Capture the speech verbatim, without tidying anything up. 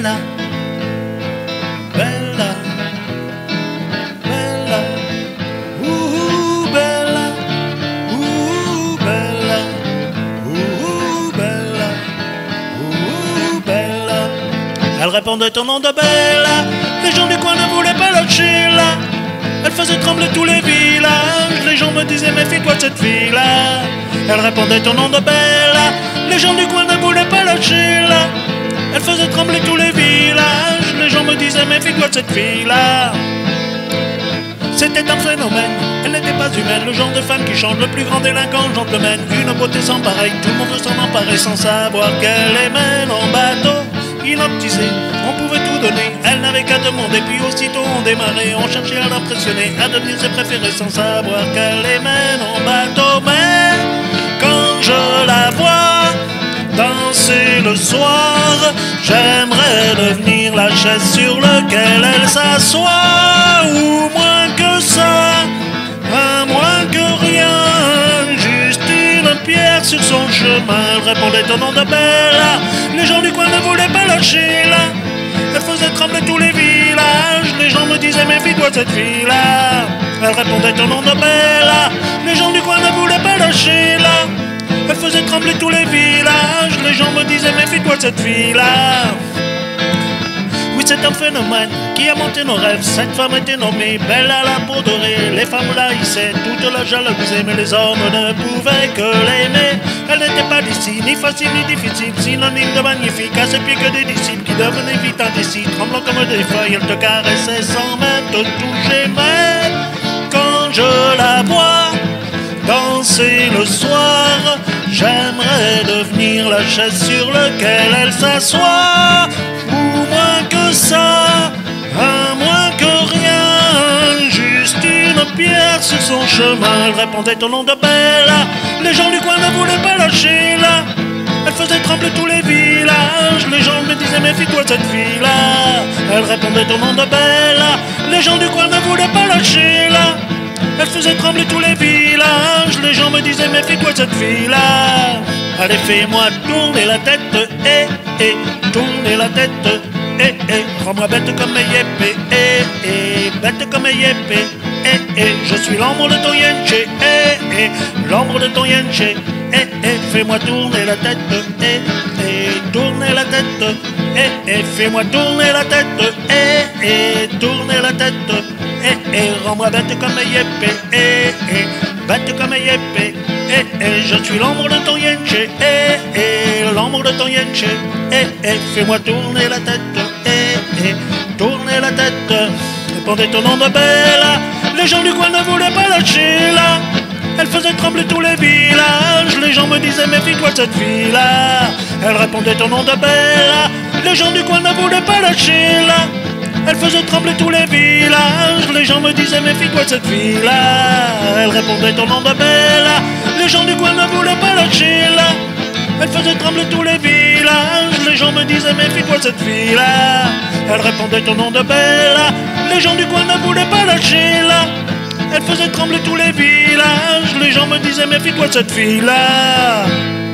Bella, Bella, Bella, ouh Bella, ouh Bella, ouh Bella, ouh Bella. Elle répondait au nom de Bella, les gens du coin ne voulaient pas lâcher là. Elle faisait trembler tous les villages, les gens me disaient méfie-toi de cette fille-là. Elle répondait au nom de Bella, les gens du coin ne voulaient pas lâcher là. Elle faisait trembler tous les villages, les gens me disaient méfie-toi de cette fille-là. C'était un phénomène, elle n'était pas humaine, le genre de femme qui change le plus grand délinquant, gentleman. Une beauté sans pareil, tout le monde s'en emparait sans savoir qu'elle les mène en bateau. Inoptisée, on pouvait tout donner, elle n'avait qu'à demander, puis aussitôt on démarrait, on cherchait à l'impressionner, à devenir ses préférés sans savoir qu'elle les mène en bateau. Mais quand je la vois danser le soir, j'aimerais devenir la chaise sur laquelle elle s'assoit, ou moins que ça, à moins que rien, juste une pierre sur son chemin. Elle répondait au nom de Bella, les gens du coin ne voulaient pas lâcher là. Elle faisait trembler tous les villages, les gens me disaient méfie-toi de cette fille-là. Elle répondait au nom de Bella, les gens du coin ne voulaient pas lâcher là. Elle faisait trembler tous les villages, les gens me disaient méfie-toi de cette fille-là. Oui, c'est un phénomène qui a monté nos rêves. Cette femme était nommée Bella la peau dorée. Les femmes la haïssaient, toutes la jalousaient, mais les hommes ne pouvaient que l'aimer. Elle n'était pas d'ici, ni facile ni difficile, synonyme de magnifique, à ses pieds que des disciples qui devenaient vite indécis. Tremblant comme des feuilles, elle te caressait sans même te toucher. Mais quand je la vois danser le soir, j'aimerais devenir la chaise sur laquelle elle s'assoit, ou moins que ça, à moins que rien, juste une pierre sur son chemin. Elle répondait au nom de Bella, les gens du coin ne voulaient pas lâcher là. Elle faisait trembler tous les villages, les gens me disaient méfie-toi de cette fille-là. Elle répondait au nom de Bella, les gens du coin ne voulaient pas lâcher là. Elle faisait trembler tous les villages, les gens me disaient méfie-toi de cette fille-là. Allez, fais-moi tourner la tête, eh, eh, tourner la tête, eh, eh, rends-moi bête comme un yépé, eh, eh, bête comme un yépé, eh, eh, je suis l'ombre de ton yenche, eh, eh, l'ombre de ton yenche, eh, eh, fais-moi tourner la tête, eh, eh, tourner la tête, eh, eh, fais-moi tourner la tête, eh, eh, tourner la tête. Eh, eh, rends-moi bête comme un yépé, eh, eh, bête comme un yépé, eh, eh, je suis l'ombre de ton yenche, eh, eh, l'ombre de ton yenche, eh, eh, fais-moi tourner la tête, eh, eh, tourner la tête. Répondait au nom de Bella, les gens du coin ne voulaient pas lâcher là. Elle faisait trembler tous les villages, les gens me disaient méfie-toi de cette fille-là. Elle répondait au nom de Bella, les gens du coin ne voulaient pas lâcher là. Elle faisait trembler tous les villages, les gens me disaient méfie-toi de cette fille-là. Elle répondait au nom de Bella, les gens du coin ne voulaient pas lâcher là. Elle faisait trembler tous les villages, les gens me disaient méfie-toi de cette fille-là. Elle répondait au nom de Bella, les gens du coin ne voulaient pas lâcher là. Elle faisait trembler tous les villages, les gens me disaient méfie-toi de cette fille-là.